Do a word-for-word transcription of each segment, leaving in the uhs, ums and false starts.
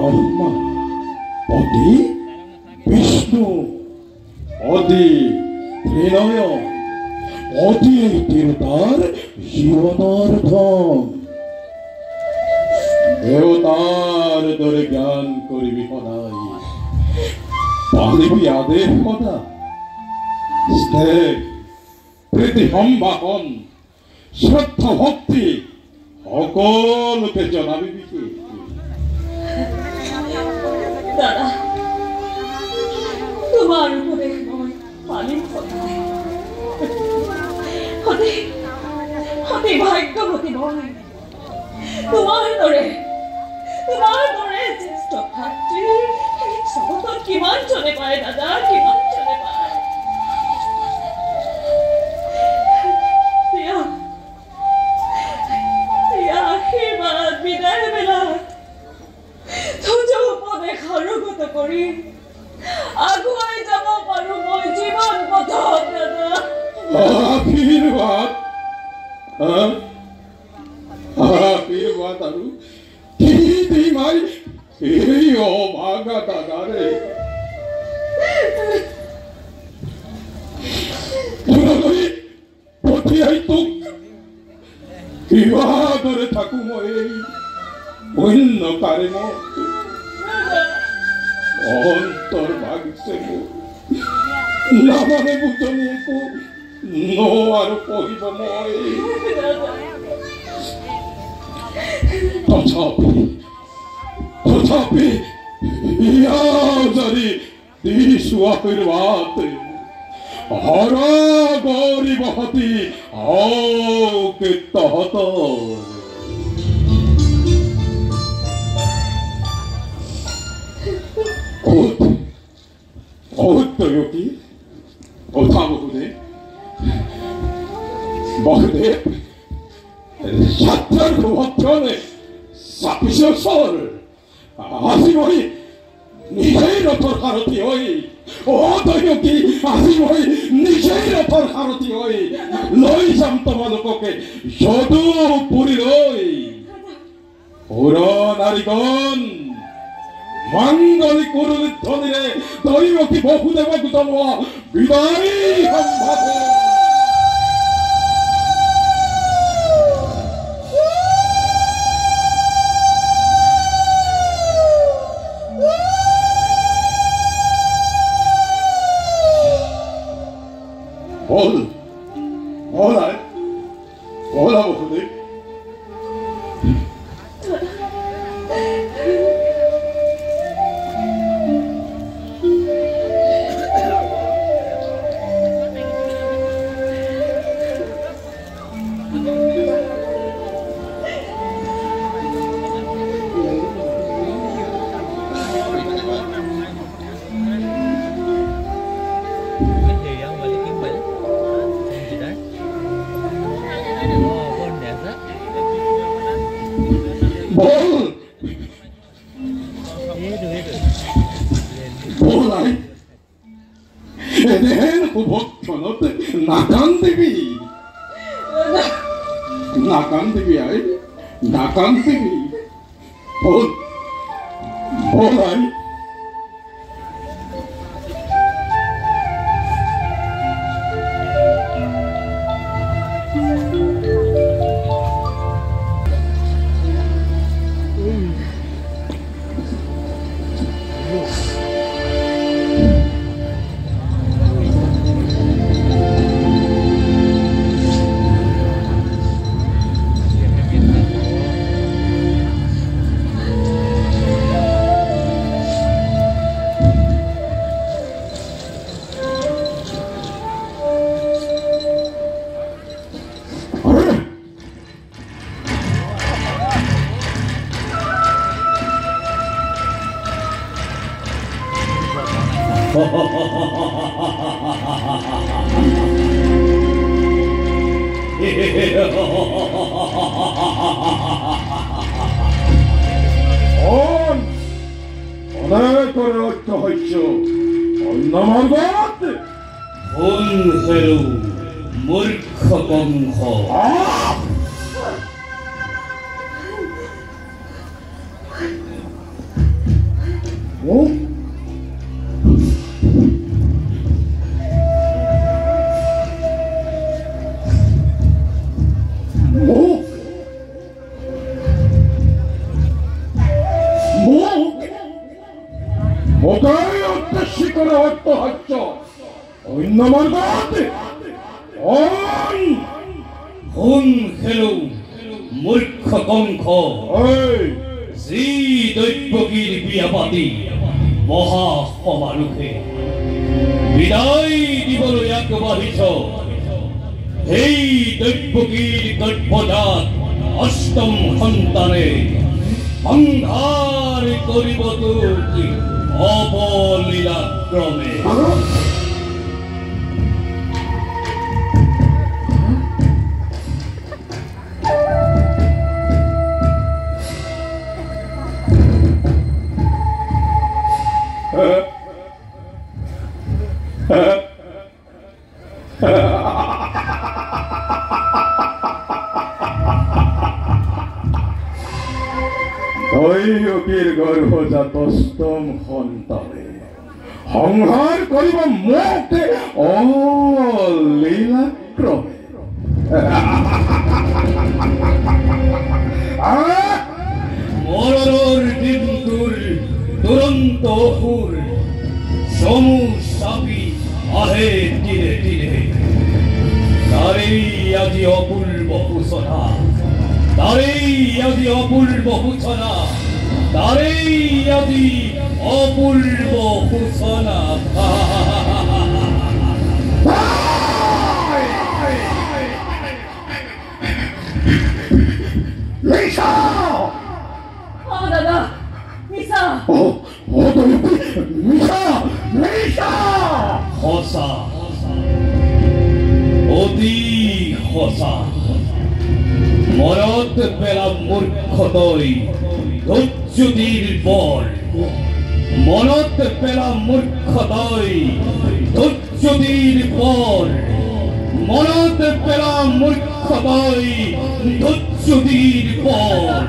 ব্রহ্মা, অতি বিষ্ণু, অতি ত্রিনয়ন, অতি দেবতার জীবনার্থম। দেবতার দরে জ্ঞান করিবি সদাই, পালিবি আদেশ সদা। স্নেহ প্রীতি সম্ভাষণ শ্রদ্ধা ভক্তি সকলোকে জনাবি বিশেষ। দাদা, তোমাৰ উপদেশ মই পালিম সদায়। সতি সতি ভাগ্যৱতী মই। তোমাৰ দৰে তোমাৰ দৰে জ্যেষ্ঠ ভাতৃ এই জগতত কিমান জনে পায় দাদা, কিমান জনে পায়। প্ৰিয়া প্ৰিয়া আশীৰ্বাদ বিদায় বেলাত তুজ উপদেশ আৰোগত কৰি আগুৱাই যাব পাৰো মই জীৱন পথত দাদা। আশীৰ্বাদ আশীৰ্বাদ আৰু কি দিমাই এই অভাগা দাদাৰে। পঠিয়াই তোক কিবাদৰে থাকো মই অন্য কাৰণত। অন্তৰ ভাগিছে মোৰ নামানে বুজনি একো নোৱাৰো পঢ়িব মই। তথাপি তথাপি ইয়াৰ যদি দিছো আশীৰ্বাদ, হৰ গৌৰী বসতি হওক তহঁতৰ। কি কথা বহুদেৱ বহুদেৱ যাত্ৰাৰ সমৰ্থনে চাপিছে ওচৰ। আজি মই নিজেই ৰথৰ সাৰথি হৈ অদয়কী আজি মই নিজেই ৰথৰ সাৰথি হৈ লৈ যাম তোমালোককে যদুপুৰীলৈ। সুৰ নাৰীগণ মাঙ্গলিক ধ্বনিৰে দৈবকী বহুদেৱক জনোৱা বিদায় সম্ভাৱন। বল বলা বলা বহুদেৱ। নাকান্দিবি নাকান্দিবি আই নাকান্দিবি বল বল আই। মূর্খ বংশ 어? 뭐? 뭐? 뭐가私からはとはっちゃおいなまるだっておい Hon hello murkha kongkho おい si doi pogir biapati moha homaluke vidai dibolo yakbahicho hei doi pogir gadpodat ashtam khantane angare koribotuki obolila krome দৈয়কীর গর্ভজাত স্তম সন্তানে সংহার কৰিব মোকে অলীলাক্ৰমে মরর দিনকুর দুরন্ত অসুর সমু সাপি আহে তীরে তীরে তারেই আজি অপূর্ব সূচনা তারেই আজি অপূর্ব সূচনা তারেই আজি অপূর্ব সূচনা লিসা 아, 나가! 미사! 어? 어, দৈয়কী লিসা লিসা হসা অতি হসা মরদ পেলা মূর্খ তৈ ধৈর্যতির বল মরদ পেলা মূর্খ তৈ ধৈর্যতির বল মরদ পেলা মূর্খ তৈ ধৈর্যতির বল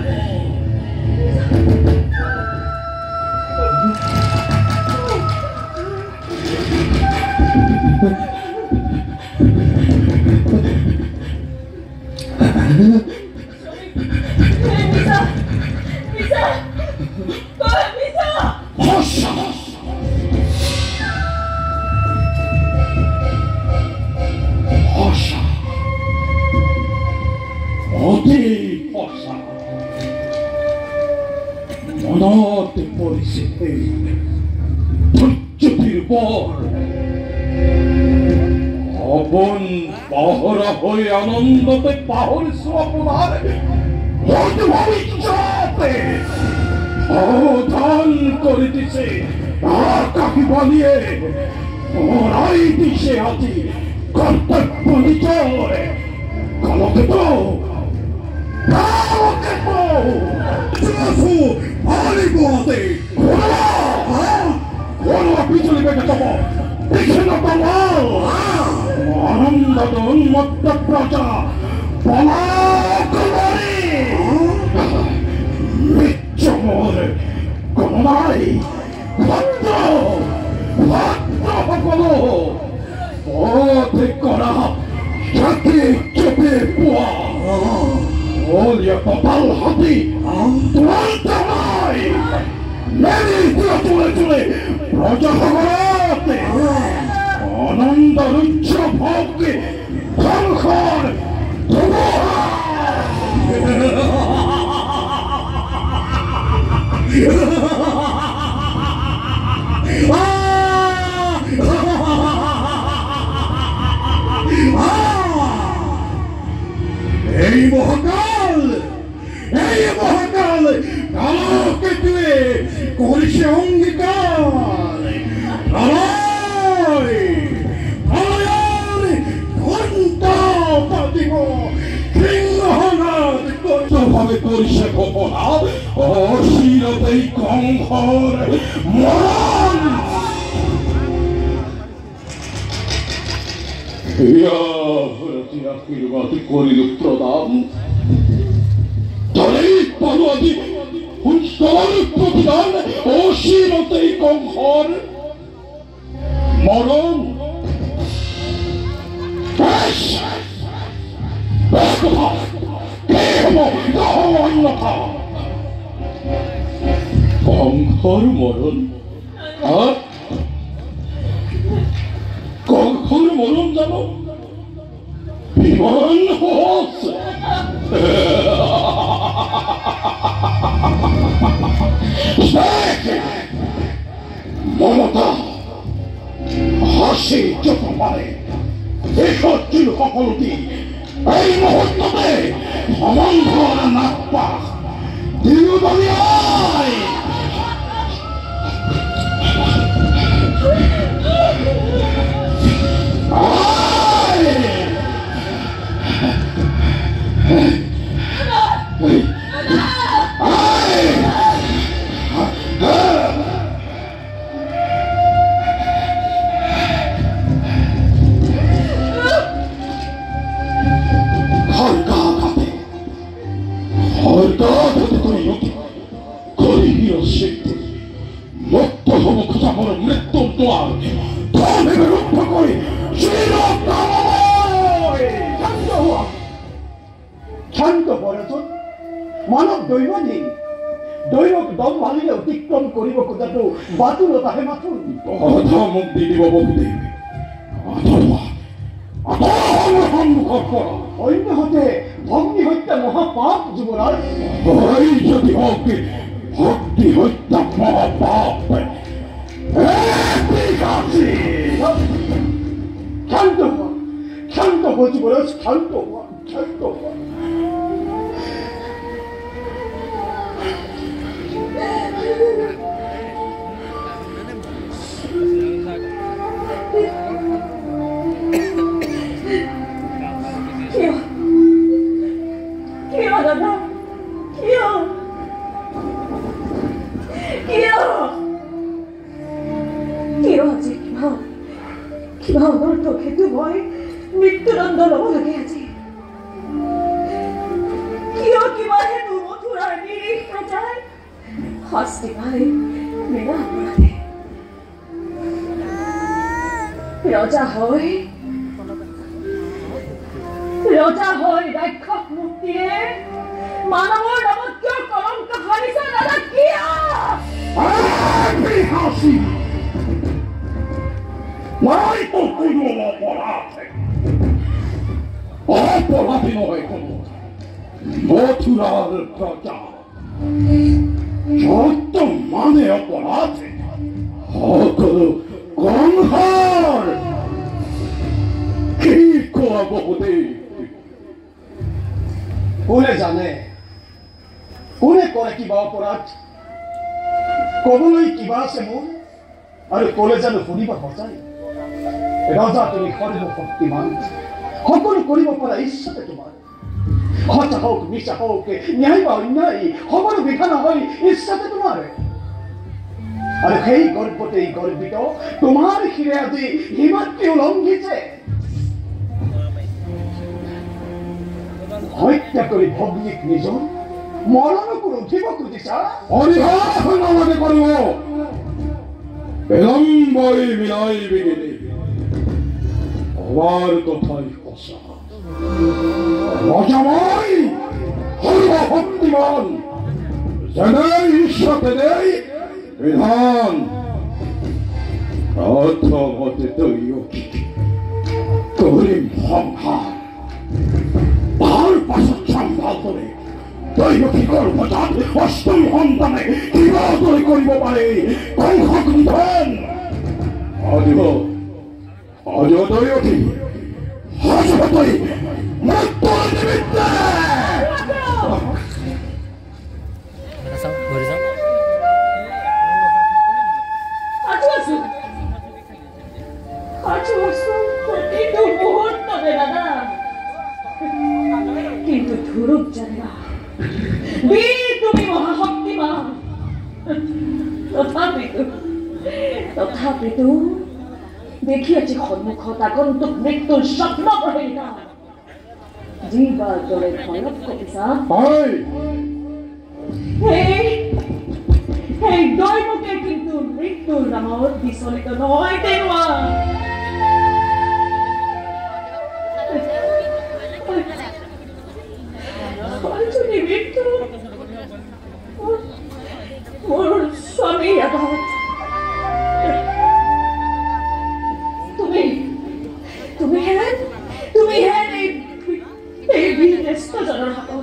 미사! 미사! 아, 미사! 허샤 허샤 어디 허샤 너한테 버리시 ধৈর্যতির বল অবন পাহরা হয়ে আনন্দতে পাহর স্বপ্নার হয়তো ভবিষ্যতে অবধান করিতেছে আকাশি বানিয়ে ওরাই দিশে আছি কর্তব্য নিচয় কালকে তো কালকে তো সুসু আলিবতে ওরা পিছনে বেঁকে যাবো পিছনে পালাও আনন্দ উন্মত্ত প্রজা পলাকরি মিচ্ছমোর কোনো নাই ভদ্র ভদ্র সকলো পথে করা সাথে চেপে পোয়া ওলিয়া কপাল হাতি তুরন্ত নাই মেরি তুলে তুলে তুলে প্রজা সকলতে আনন্দ রুচ্ছ ভোগকে সংসার এই মহাকাল এই মহাকাল কালকে তুই করিস অঙ্গীকার আলোয় আলোয় ঘন্টা পাতিব সিংহনাদ ভাবে করিস ঘোপনা অশিরতেই কংঘর মরণ আশীর্বাদ করিল প্রদান তলেই পালো আদি হুঁচড় অশীলতেই কংসৰ মৰণ বেশ বেশ কথা কি হব অন্যথা কংসৰ মৰণ কংসৰ মৰণ জানো বিমান সহজ মমতা হাসি চোখ মারে এসব ছিল সকলটি এই মুহূর্ততে সমান্তরাল নাপ্পা দুয়োদলীয় মুক্ত হব খোঁজা বড় মৃত্যুর দ্বার ধর্মের রক্ষা করে শান্ত পরচন মানৱ দৈনন্দিন দৈনক দম ভাঙিলে অতিক্ৰম কৰিব খোজাটো বাতুলতাহে মাথো কথা মুক্তি দিব বহুদেৱ অন্যহাতে ভগ্নী হত্যা মহাপাপ যুৱৰাজ যদি হকে ভক্তি হত্যা মহাপাপ শান্ত হোৱা শান্ত হোৱা যুৱৰাজ শান্ত হোৱা শান্ত হোৱা মৃত্যুদণ্ড ল'ব লাগে আজি কিয় কিবা হেতু মথুৰাৰ নিৰীহ প্ৰজাই শাস্তি পাই বিনা অপৰাধে ৰজা হৈ ৰজা হৈ ৰাক্ষস মুক্তিৰে মানৱৰ নামত কিয় কলংক সানিছা দাদা কিয় নাই তো কোনো অপরাধে অপরাধী নয় কোনো মথুরার প্রজা যত মানে অপরাধে সকল কংসর কি কোৱা বহুদেৱ কোনে জানে কোনে কৰে কিবা অপৰাধ কবলৈ কিবা আছে মোৰ আৰু ক'লে জানো শুনিবা সঁচাই ৰজা তুমি সৰ্বশক্তিমান সকলো কৰিব পৰা ইচ্ছাতে তোমাৰ সঁচা হওক মিছা হওক ন্যায় বা অন্যায় সকলো বিধান হয় ইচ্ছাতে তোমাৰ আৰু সেই গৰ্ভতে গৰ্বিত তোমাৰ শিৰে আজি হিমাত্ৰী উলংঘিছে হত্যা কৰি ভগ্নীক নিজৰ মৰণকো উঠিব খুজিছা অৰিহা নালাগে কৰিব বিলম্বই বিলাই বিগিনি আমার কথাই সঁচা রজাময় সর্বশক্তিমান যেনে ঈশ্বর তেনে বিধান প্রথমতে তৈরি করিম সংহার তার পাছত সম্ভাল করে দৈনকিকৰ মজাত অষ্টম সন্তানে কিবা দৰে কৰিব পাৰে কংসক নিধন অদিব অযোদয়তি হাজপতি মৃত্যুৰ নিমিত্তে কিন্তু ধুরুপ জানে না বীর তুমি মহাশক্তিমান তথাপিতো তথাপিতো দেখিয়াছি সন্মুখত আগন্তুক মৃত্যুৰ স্বপ্ন প্ৰহীতা জীৱাৰ দৰে ভয়ত কবিছা হয় এই সেই দৈৱকে কিন্তু মৃত্যুৰ নামত বিচলিত নহয় তেনোৱা যদি মৃত্যু মোৰ স্বামীৰ আগত তুমি তুমি হে তুমি হে এই বীৰজনৰ হাতত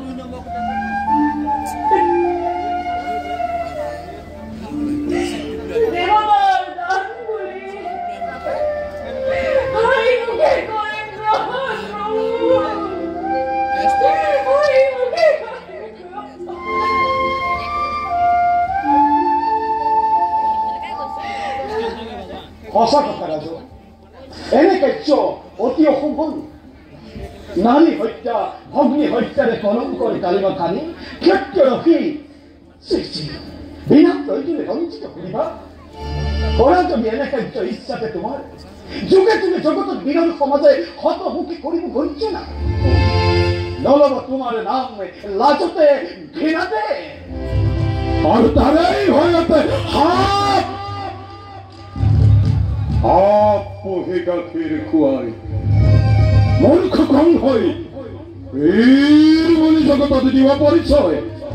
সঁচা কথা ৰাজু এনে কাৰ্য অতি অসম্ভৱ নাৰী হত্যা ভগ্নী হত্যাৰে কলংকৰ কালিমা খানি ক্ষত্ৰিয় ৰখি সৃষ্টি বিনা প্ৰয়োজনে ৰঞ্জিত কৰিবা কৰা যদি এনে কাৰ্য ইচ্ছাতে তোমাৰ যুগে যুগে জগতত বিৰল সমাজে হতমুখী কৰিব গৈছে না নলব তোমাৰ নাম লাজতে ঘৃণাতে আৰু তাৰেই ভয়তে হাত হাত পঢ়ি গাখীৰ খুৱাই মূৰ্খ কম হৈ বীৰ বুলি জগতত দিব পৰিচয়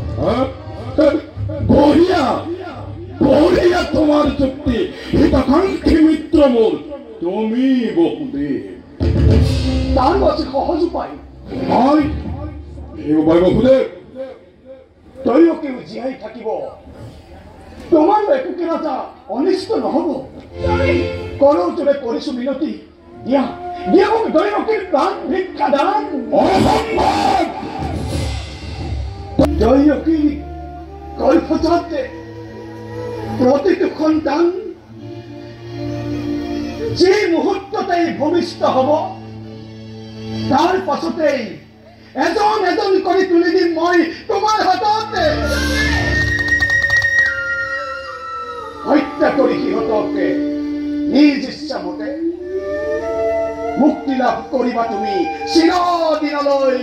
বঢ়িয়া বঢ়িয়া তোমাৰ যুক্তি হিতাকাংক্ষী মিত্ৰ মোৰ তুমি বহুদেৱ তাৰ আছে সহজ উপায় হয় এই উপায় বহুদেৱ তৈয়কেও জীয়াই থাকিব তোমাৰ একো কিনাটা অনিষ্ট নহব কৰোজোৰে কৰিছো মিনতি দিয়া দিয়া মোক দৈয়কেৰ প্ৰাণ ভিক্ষা দান অসম্ভৱ দৈয়কী গৰ্ভজাতে প্ৰতিটো সন্তান যে মুহূৰ্ততেই ভূমিষ্ঠ হব তাৰ পাছতেই এজন এজন কৰি তুলি দিম মই তোমাৰ হাততে হত্যা কৰি সিহঁতকে নিজ ইচ্ছা মতে মুক্তি লাভ কৰিবা তুমি চিৰদিনলৈ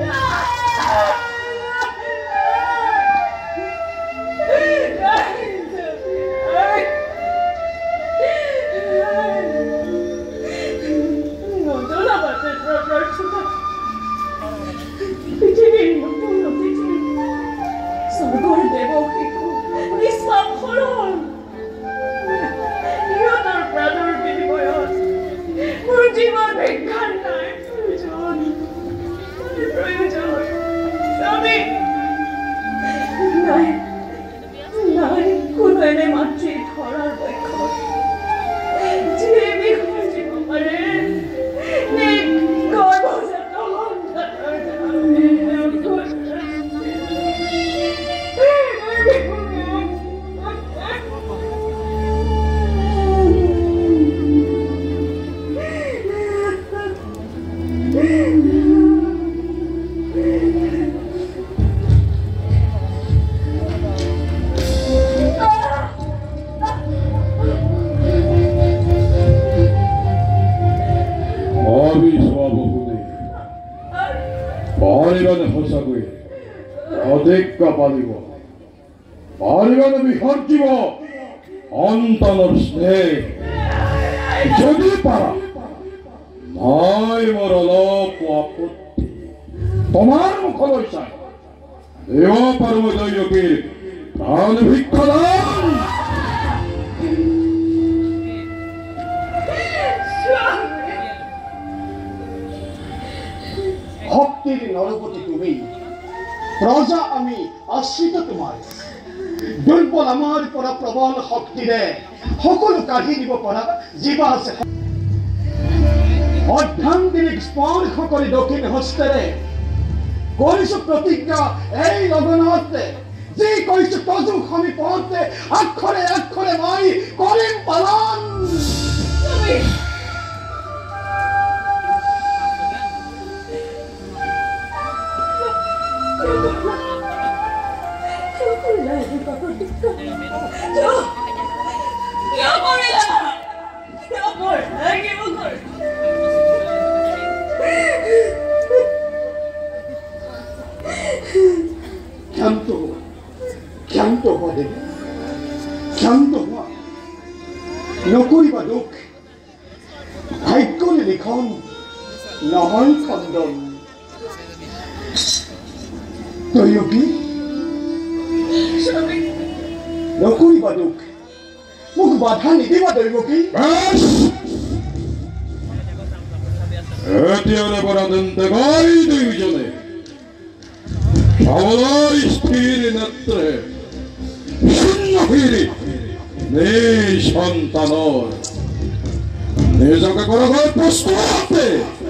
বিসৰ্জিব সন্তানৰ স্নেহ যদি পাৰা মই মোৰ অলপ আপত্তি তোমাৰ মুখলৈ চাই দিব পাৰো দৈয়কীৰ প্ৰাণ ভিক্ষা দান শক্তিৰ নৰপতি তুমি প্ৰজা আমি আশ্ৰিত তোমাৰ দুৰ্বল আমাৰ পৰা প্ৰবল শক্তিৰে সকলো কাঢ়ি দিব পৰা জীৱা আছে অৰ্ধাংগিনীক স্পৰ্শ কৰি দক্ষিণ হস্তেৰে কৰিছো প্ৰতিজ্ঞা এই লগনতে যি কৈছো তজু সমীপতে আখৰে আখৰে মই কৰিম পালন ক্ষান্ত ক্ষান্ত হওয়া দেবে Jantung Nukuri baduk Haikul likon Nahoy kondon Toyoki Nukuri baduk Mukbadhani diwa toyoki Bas! Etiare baraden degai duyjone Avalai stiri natre Shinnahiri Ne shantanor Ne jaka koragar postulate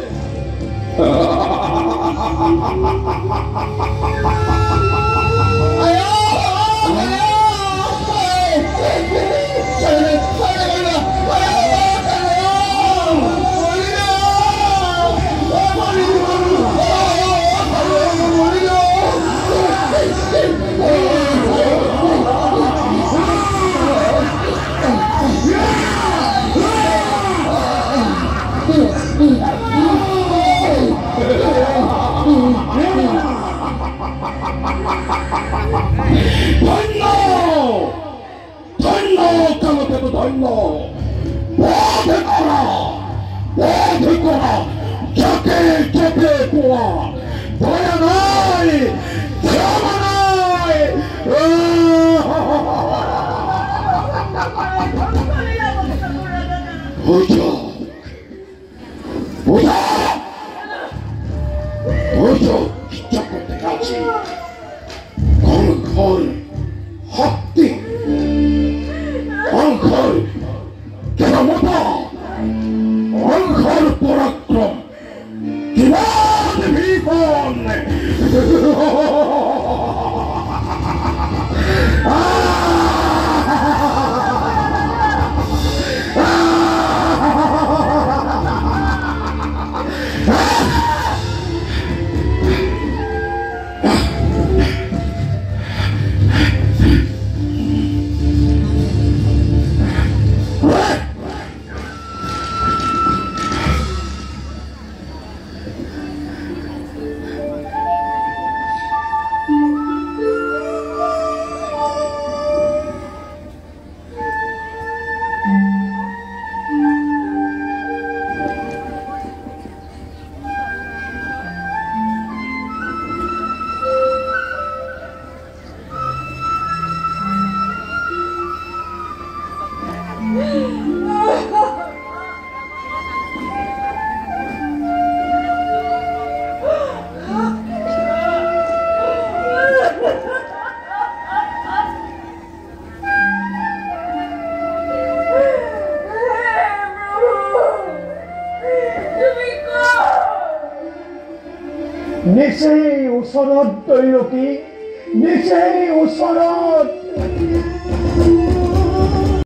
Nisei usorot toyoki Nisei usorot